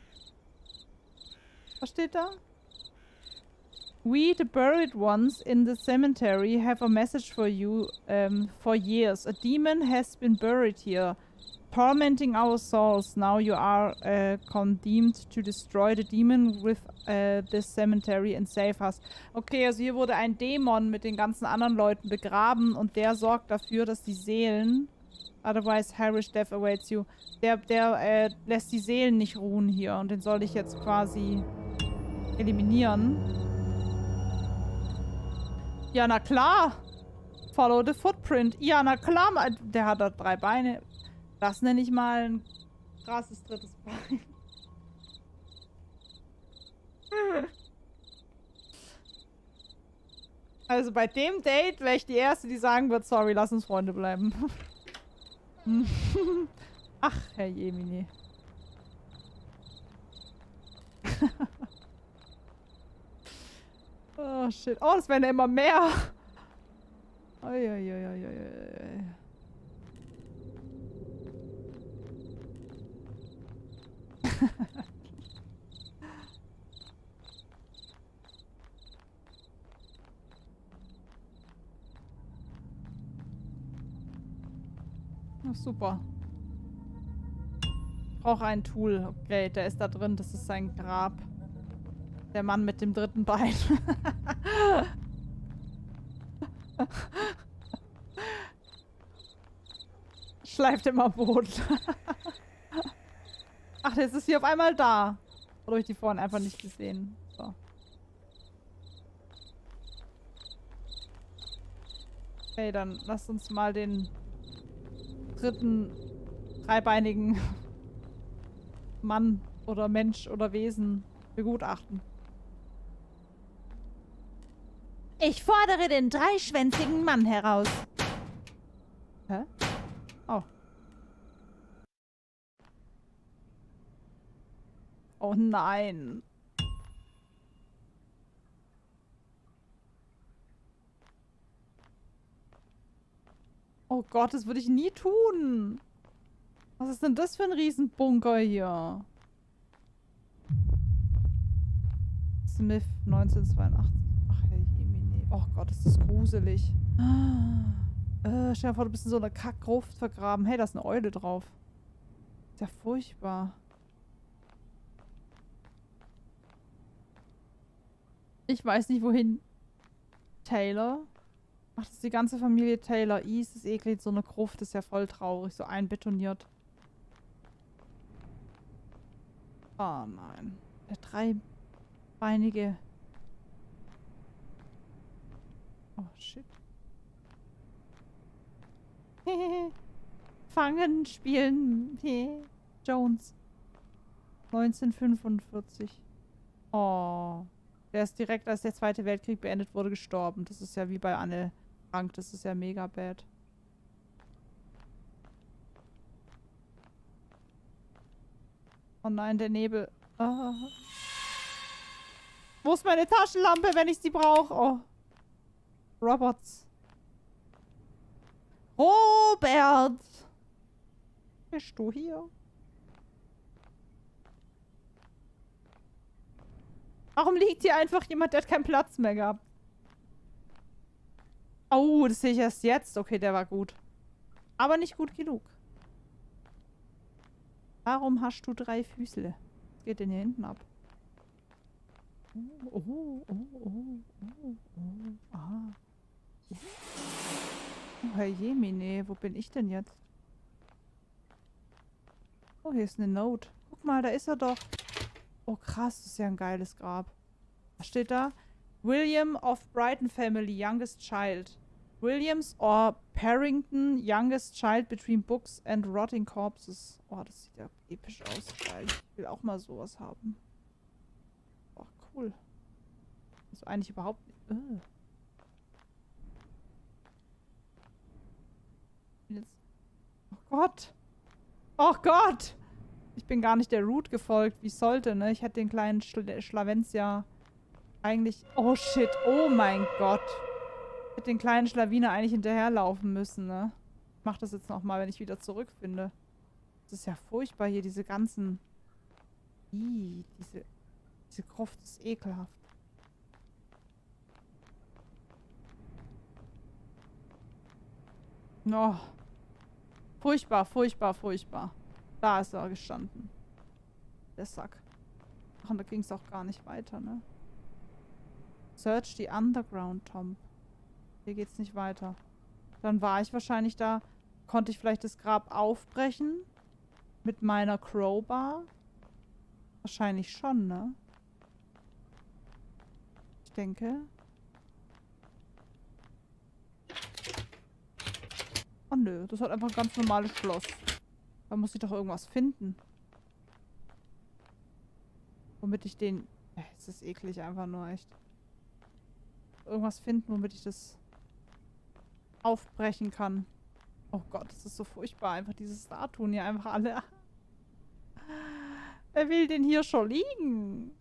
Speaker 1: Was steht da? We, the buried ones in the cemetery, have a message for you for years. A demon has been buried here, tormenting our souls. Now you are condemned to destroy the demon with this cemetery and save us. Okay, also hier wurde ein Dämon mit den ganzen anderen Leuten begraben und der sorgt dafür, dass die Seelen, otherwise hellish death awaits you, der lässt die Seelen nicht ruhen hier und den soll ich jetzt quasi eliminieren. Ja, na klar. Follow the footprint. Ja, na klar. Der hat da 3 Beine. Das nenne ich mal ein krasses 3. Bein. Also bei dem Date wäre ich die Erste, die sagen wird, sorry, lass uns Freunde bleiben. Ach, Herr Jemini. Oh, shit. Oh, das werden ja immer mehr. Uiuiuiui. Oh, super. Ich brauche ein Tool. Okay, der ist da drin. Das ist sein Grab. Der Mann mit dem 3. Bein. Schleift immer am Boden. Ach, jetzt ist sie auf einmal da. Oder habe ich die vorhin einfach nicht gesehen? So. Okay, dann lasst uns mal den 3. dreibeinigen Mann oder Mensch oder Wesen begutachten. Ich fordere den 3-schwänzigen Mann heraus. Hä? Oh. Oh nein. Oh Gott, das würde ich nie tun. Was ist denn das für ein Riesenbunker hier? Smith, 1982. Ach, Herr Jemine. Oh Gott, ist das gruselig. Stell dir vor, du bist in so einer Kackgruft vergraben. Hey, da ist eine Eule drauf. Ist ja furchtbar. Ich weiß nicht, wohin. Taylor? Ach, das ist die ganze Familie Taylor. Ist das eklig. So eine Gruft ist ja voll traurig. So einbetoniert. Oh nein. Der dreibeinige. Oh shit. Fangen, spielen. Jones. 1945. Oh. Der ist direkt, als der Zweite Weltkrieg beendet wurde, gestorben. Das ist ja wie bei Anne Frank. Das ist ja mega bad. Oh nein, der Nebel. Ah. Wo ist meine Taschenlampe, wenn ich sie brauche? Oh. Robots. Robert! Bist du hier? Warum liegt hier einfach jemand, der hat keinen Platz mehr gehabt? Oh, das sehe ich erst jetzt. Okay, der war gut. Aber nicht gut genug. Warum hast du 3 Füßle? Was geht denn hier hinten ab? Aha. Oh, Herr Jemine, wo bin ich denn jetzt? Oh, hier ist eine Note. Guck mal, da ist er doch. Oh, krass, das ist ja ein geiles Grab. Was steht da? William of Brighton Family, youngest child. Williams or Parrington, youngest child between books and rotting corpses. Oh, das sieht ja episch aus. Geil. Ich will auch mal sowas haben. Oh, cool. Also eigentlich überhaupt nicht. Jetzt. Oh Gott. Oh Gott. Ich bin gar nicht der Route gefolgt, wie es sollte, ne? Ich hätte den kleinen Schlaventia eigentlich... Oh shit, oh mein Gott. Ich hätte den kleinen Schlawiner eigentlich hinterherlaufen müssen, ne? Ich mach das jetzt nochmal, wenn ich wieder zurückfinde. Das ist ja furchtbar hier, diese ganzen... diese Gruft ist ekelhaft. Oh. Furchtbar, furchtbar, furchtbar. Da ist er gestanden. Der Sack. Ach, und da ging es auch gar nicht weiter, ne? Search the Underground Tomb. Hier geht's nicht weiter. Dann war ich wahrscheinlich da. Konnte ich vielleicht das Grab aufbrechen? Mit meiner Crowbar? Wahrscheinlich schon, ne? Ich denke. Oh nö, das hat einfach ein ganz normales Schloss. Da muss ich doch irgendwas finden. Womit ich den... Es ist eklig einfach nur, echt. Irgendwas finden, womit ich das aufbrechen kann. Oh Gott, das ist so furchtbar. Einfach diese Statuen hier einfach alle... Wer will denn hier schon liegen?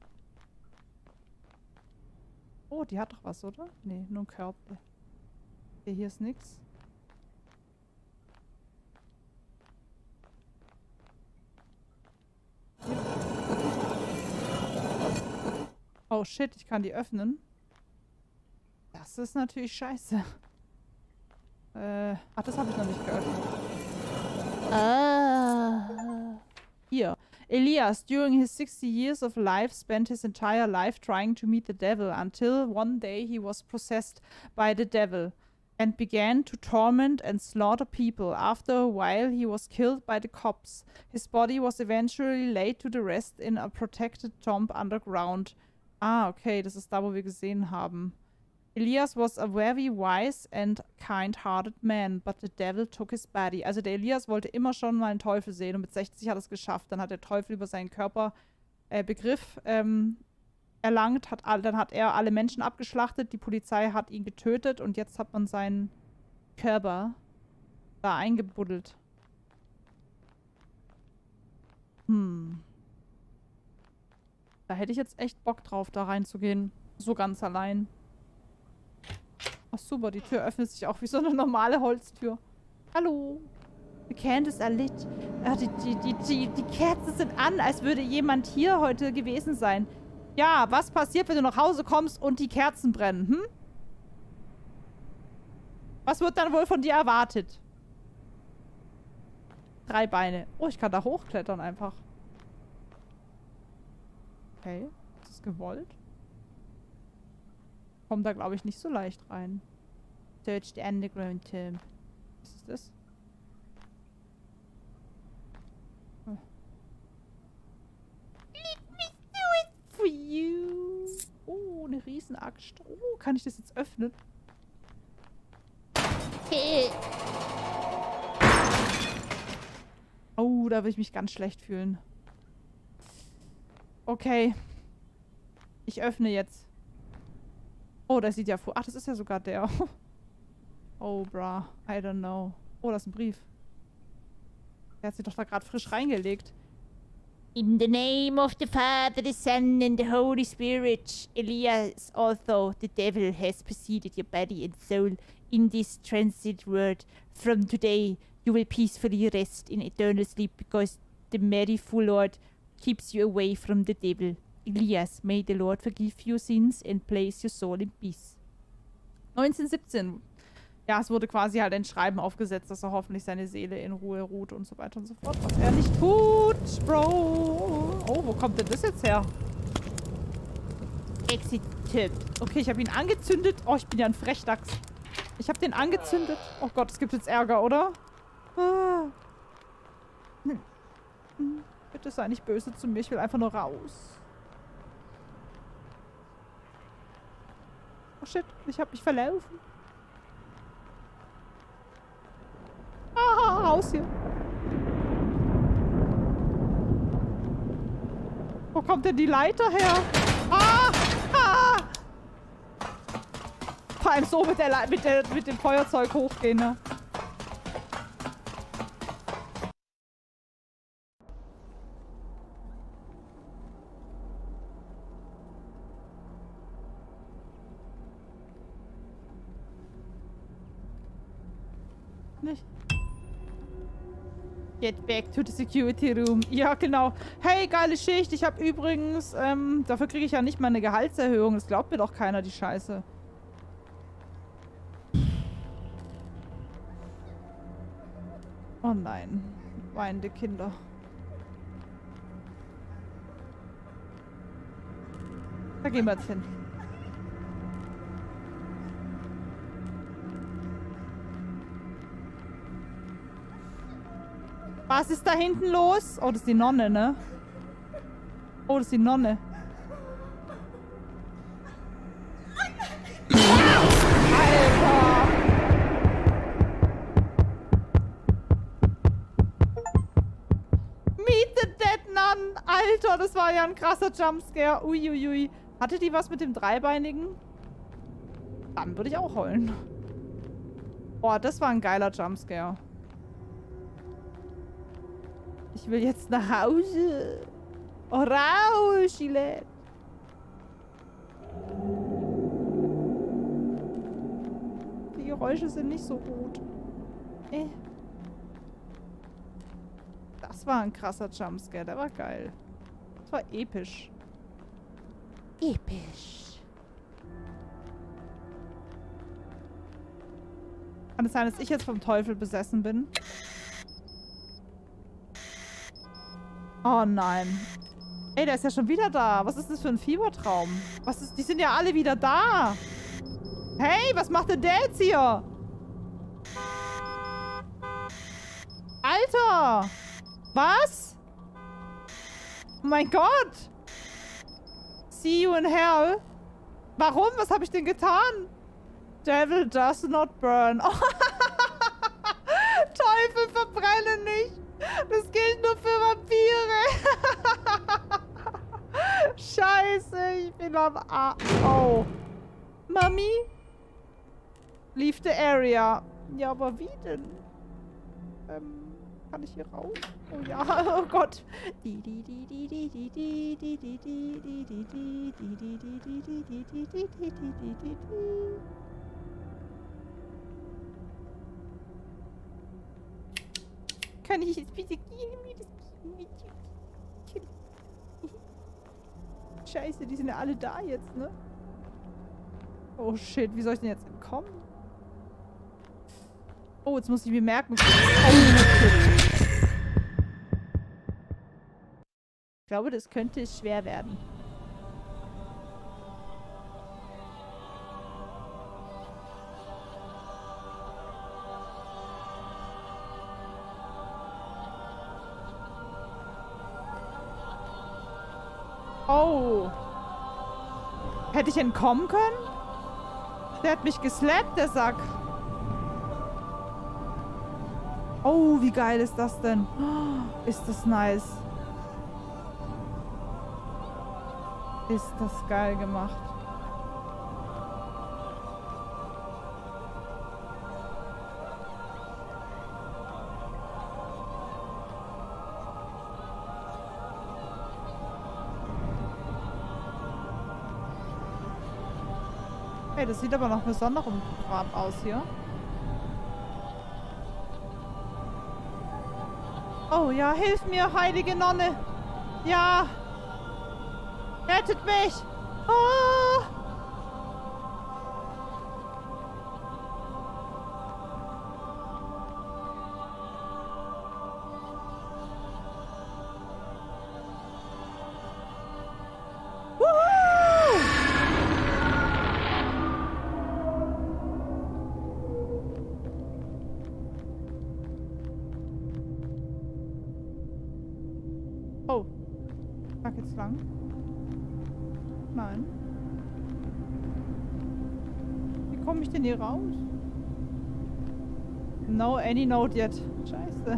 Speaker 1: Oh, die hat doch was, oder? Nee, nur ein Körper. Okay, hier ist nichts. Oh shit, ich kann die öffnen. Das ist natürlich scheiße. Ach, das habe ich noch nicht geöffnet. Hier. Elias, during his 60 years of life, spent his entire life trying to meet the devil until one day he was possessed by the devil and began to torment and slaughter people. After a while, he was killed by the cops. His body was eventually laid to the rest in a protected tomb underground. Ah, okay, das ist da, wo wir gesehen haben. Elias was a very wise and kind-hearted man, but the devil took his body. Also der Elias wollte immer schon mal einen Teufel sehen und mit 60 hat er es geschafft. Dann hat der Teufel über seinen Körper Begriff erlangt, dann hat er alle Menschen abgeschlachtet, die Polizei hat ihn getötet und jetzt hat man seinen Körper da eingebuddelt. Da hätte ich jetzt echt Bock drauf, da reinzugehen. So ganz allein. Ach super, die Tür öffnet sich auch wie so eine normale Holztür. Hallo. The candles are lit. Die Kerzen sind an, als würde jemand hier heute gewesen sein. Ja, was passiert, wenn du nach Hause kommst und die Kerzen brennen, hm? Was wird dann wohl von dir erwartet? 3 Beine. Oh, ich kann da hochklettern einfach. Okay. Ist das gewollt? Kommt da, glaube ich, nicht so leicht rein. Search the underground tomb. Was ist das? Oh. Let me do it for you. Oh, eine Riesenaxt. Oh, kann ich das jetzt öffnen? Oh, da will ich mich ganz schlecht fühlen. Okay. Ich öffne jetzt. Oh, das sieht ja vor. Ach, das ist ja sogar der. Oh, bra. I don't know. Oh, das ist ein Brief. Der hat sich doch da gerade frisch reingelegt. In the name of the Father, the Son, and the Holy Spirit, Elias, although the devil has preceded your body and soul in this transit world, from today you will peacefully rest in eternal sleep because the merciful Lord keeps you away from the devil. Elias, may the Lord forgive your sins and place your soul in peace. 1917. Ja, es wurde quasi halt ein Schreiben aufgesetzt, dass er hoffentlich seine Seele in Ruhe ruht und so weiter und so fort. Was er nicht tut, Bro. Oh, wo kommt denn das jetzt her? Exit. Okay, ich habe ihn angezündet. Oh, ich bin ja ein Frechdachs. Ich habe den angezündet. Oh Gott, es gibt jetzt Ärger, oder? Ah. Bitte sei nicht böse zu mir. Ich will einfach nur raus. Oh shit, ich habe mich verlaufen. Ah, raus hier. Wo kommt denn die Leiter her? Ah! Ah! Vor allem so mit dem Feuerzeug hochgehen, ne? Nicht. Get back to the security room. Ja, genau. Hey, geile Schicht. Ich habe übrigens, dafür kriege ich ja nicht mal eine Gehaltserhöhung. Das glaubt mir doch keiner, die Scheiße. Oh nein. Weinende Kinder. Da gehen wir jetzt hin. Was ist da hinten los? Oh, das ist die Nonne, ne? Oh, das ist die Nonne. Alter! Meet the Dead Nun! Alter, das war ja ein krasser Jumpscare. Uiuiui. Hatte die was mit dem Dreibeinigen? Dann würde ich auch heulen. Boah, das war ein geiler Jumpscare. Ich will jetzt nach Hause. Oh, raus, Gillette. Die Geräusche sind nicht so gut. Das war ein krasser Jumpscare. Der war geil. Das war episch. Episch. Kann es sein, dass ich jetzt vom Teufel besessen bin? Oh nein. Ey, der ist ja schon wieder da. Was ist das für ein Fiebertraum? Was ist... Die sind ja alle wieder da. Hey, was macht denn der jetzt hier? Alter! Was? Oh mein Gott! See you in hell? Warum? Was habe ich denn getan? Devil does not burn. Oh. Teufel verbrennen nicht. Das gilt nur für Vampire. Scheiße, ich bin am A... Oh. Mami? Leave the area. Ja, aber wie denn? Kann ich hier raus? Oh ja, oh Gott. Kann ich jetzt bitte mir das mit? Scheiße, die sind ja alle da jetzt, ne? Oh shit, wie soll ich denn jetzt entkommen? Oh, jetzt muss ich mir merken. Oh, shit. Ich glaube, das könnte schwer werden. Oh. Hätte ich entkommen können? Der hat mich geslappt, der Sack. Oh, wie geil ist das denn? Oh, ist das nice. Ist das geil gemacht. Hey, das sieht aber noch besonders im Grab aus hier. Oh ja, hilf mir, heilige Nonne. Ja. Rettet mich. Oh. Oh. Sag jetzt lang. Nein. Wie komme ich denn hier raus? No any note yet. Scheiße.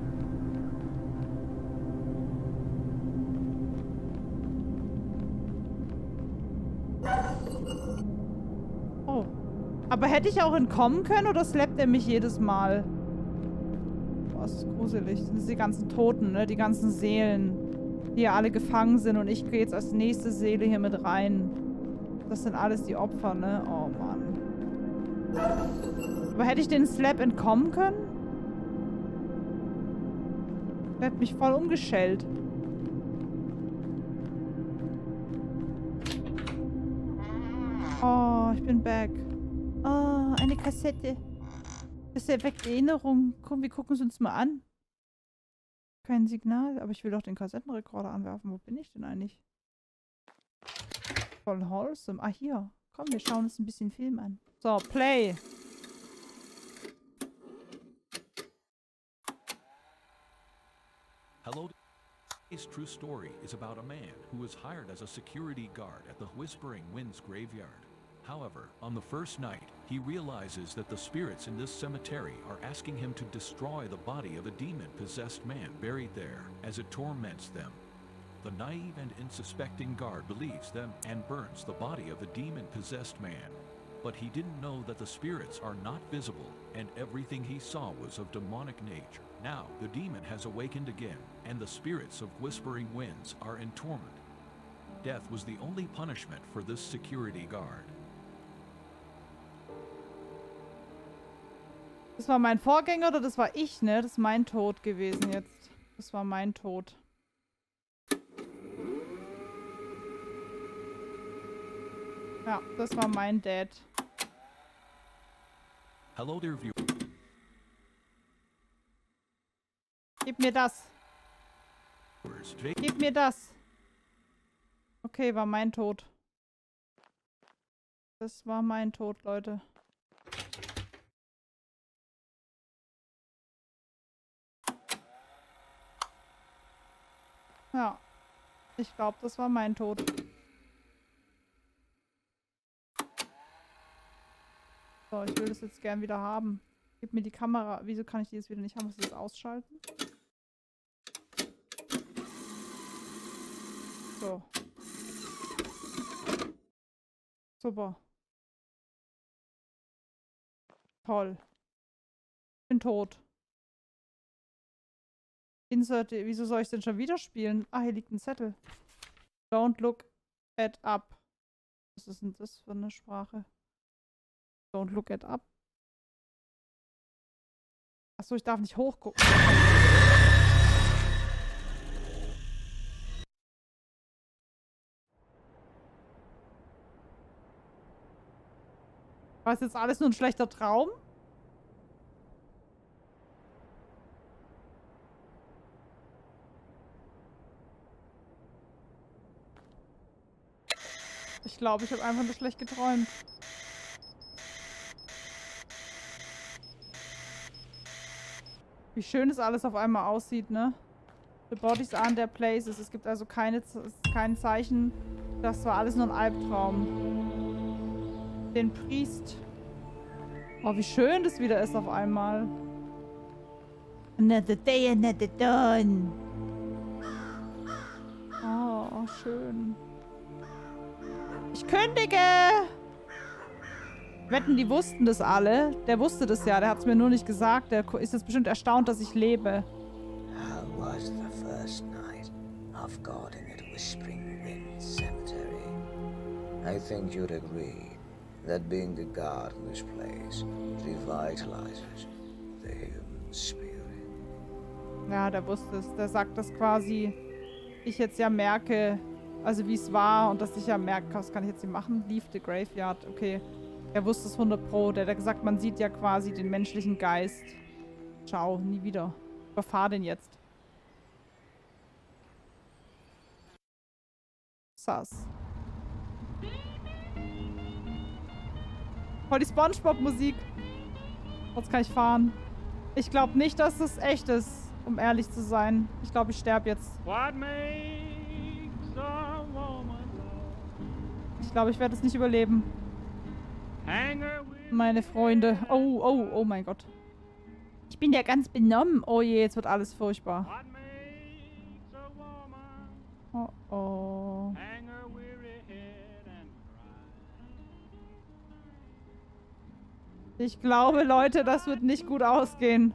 Speaker 1: Oh. Aber hätte ich auch entkommen können oder slappt er mich jedes Mal? Boah, das ist gruselig. Das sind die ganzen Toten, ne? Die ganzen Seelen, die ja alle gefangen sind und ich gehe jetzt als nächste Seele hier mit rein. Das sind alles die Opfer, ne? Oh Mann. Aber hätte ich den Slap entkommen können? Der hat mich voll umgeschellt. Oh, ich bin back. Oh, eine Kassette. Das erweckt Erinnerung. Komm, wir gucken es uns mal an. Kein Signal, aber ich will doch den Kassettenrekorder anwerfen. Wo bin ich denn eigentlich? Voll wholesome. Ah, hier. Komm, wir schauen uns ein bisschen Film an. So, play.
Speaker 6: Hello. This true story is about a man who was hired as a security guard at the Whispering Winds graveyard. However, on the first night, he realizes that the spirits in this cemetery are asking him to destroy the body of a demon-possessed man buried there, as it torments them. The naive and unsuspecting guard believes them and burns the body of the demon-possessed man. But he didn't know that the spirits are not visible, and everything he saw was of demonic nature. Now, the demon has awakened again, and the spirits of Whispering Winds are in torment. Death was the only punishment for this security guard.
Speaker 1: Das war mein Vorgänger oder das war ich, ne? Das ist mein Tod gewesen jetzt. Das war mein Tod. Ja, das war mein Dad.
Speaker 6: Hello there, viewer.
Speaker 1: Gib mir das. Gib mir das. Okay, war mein Tod. Das war mein Tod, Leute. Ja. Ich glaube, das war mein Tod. So, ich will das jetzt gern wieder haben. Gib mir die Kamera. Wieso kann ich die jetzt wieder nicht haben? Muss ich das ausschalten? So. Super. Toll. Bin tot. Insert. Wieso soll ich denn schon wieder spielen? Ah, hier liegt ein Zettel. Don't look at up. Was ist denn das für eine Sprache? Don't look at up. Achso, ich darf nicht hochgucken. War es jetzt alles nur ein schlechter Traum? Ich glaube, ich habe einfach nur schlecht geträumt. Wie schön es alles auf einmal aussieht, ne? The bodies are in their places. Es gibt also kein Zeichen. Das war alles nur ein Albtraum. Den Priest. Oh, wie schön das wieder ist auf einmal. Another day, another dawn. Oh, schön. Ich kündige! Wetten, die wussten das alle. Der wusste das ja, der hat es mir nur nicht gesagt. Der ist jetzt bestimmt erstaunt, dass ich lebe.
Speaker 2: How was the first night of guarding at Whispering Winds Cemetery? I think you'd agree that being the guard in this place revitalizes the human spirit.
Speaker 1: Ja, der wusste es. Der sagt, dass quasi ich jetzt ja merke, also wie es war und dass ich ja merke, was kann ich jetzt hier machen? Leave the Graveyard, okay. Er wusste es 100 Pro. Der hat gesagt, man sieht ja quasi den menschlichen Geist. Ciao, nie wieder. Überfahr den jetzt. Sass. Voll die SpongeBob-Musik. Jetzt kann ich fahren. Ich glaube nicht, dass das echt ist, um ehrlich zu sein. Ich glaube, ich sterbe jetzt. Ich glaube, ich werde es nicht überleben. Meine Freunde. Oh, oh, oh mein Gott. Ich bin ja ganz benommen. Oh je, jetzt wird alles furchtbar. Oh, oh. Ich glaube, Leute, das wird nicht gut ausgehen.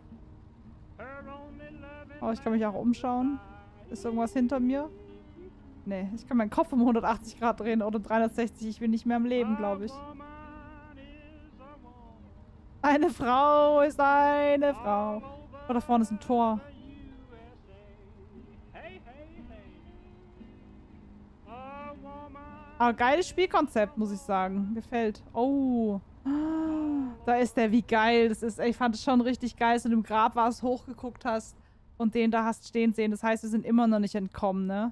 Speaker 1: Oh, ich kann mich auch umschauen. Ist irgendwas hinter mir? Nee, ich kann meinen Kopf um 180 Grad drehen oder 360. Ich bin nicht mehr am Leben, glaube ich. Eine Frau ist eine Frau. Oh, da vorne ist ein Tor. Aber geiles Spielkonzept, muss ich sagen. Gefällt. Oh. Da ist der, wie geil. Das ist, ich fand es schon richtig geil, dass du im Grab warst, hochgeguckt hast und den da hast stehen sehen. Das heißt, wir sind immer noch nicht entkommen, ne?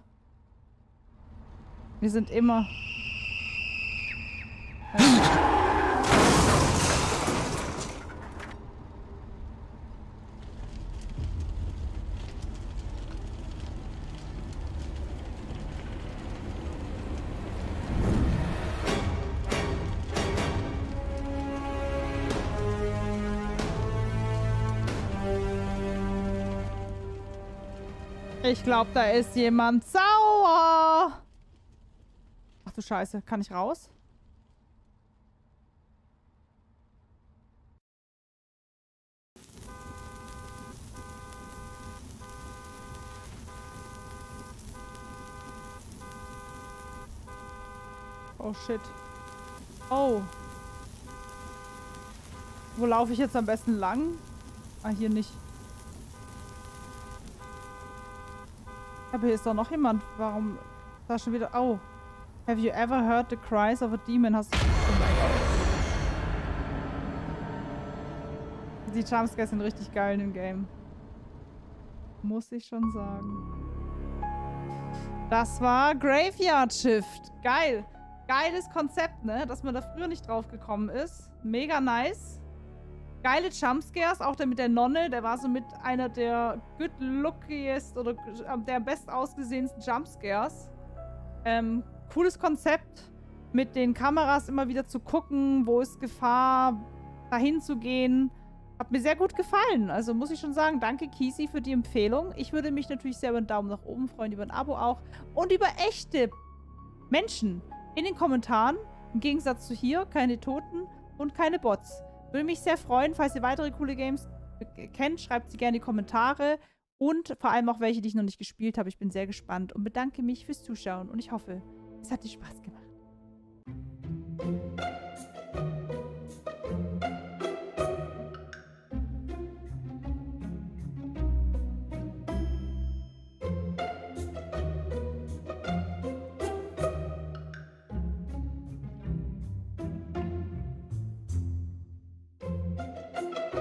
Speaker 1: Wir sind immer... Ich glaube, da ist jemand sauer. Ach du Scheiße, kann ich raus? Oh shit. Oh. Wo laufe ich jetzt am besten lang? Ah, hier nicht. Aber hier ist doch noch jemand. Warum? Da schon wieder... Oh. Have you ever heard the cries of a demon? Hast du... Oh mein Gott. Die Jumpscares sind richtig geil im Game. Muss ich schon sagen. Das war Graveyard Shift. Geil. Geiles Konzept, ne? Dass man da früher nicht drauf gekommen ist. Mega nice. Geile Jumpscares, auch der mit der Nonne, der war so mit einer der good lookiest oder der best ausgesehensten Jumpscares. Cooles Konzept, mit den Kameras immer wieder zu gucken, wo ist Gefahr, dahin zu gehen. Hat mir sehr gut gefallen, also muss ich schon sagen, danke Kisi für die Empfehlung. Ich würde mich natürlich sehr über einen Daumen nach oben freuen, über ein Abo auch und über echte Menschen in den Kommentaren. Im Gegensatz zu hier, keine Toten und keine Bots. Würde mich sehr freuen, falls ihr weitere coole Games kennt, schreibt sie gerne in die Kommentare und vor allem auch welche, die ich noch nicht gespielt habe. Ich bin sehr gespannt und bedanke mich fürs Zuschauen und ich hoffe, es hat dir Spaß gemacht.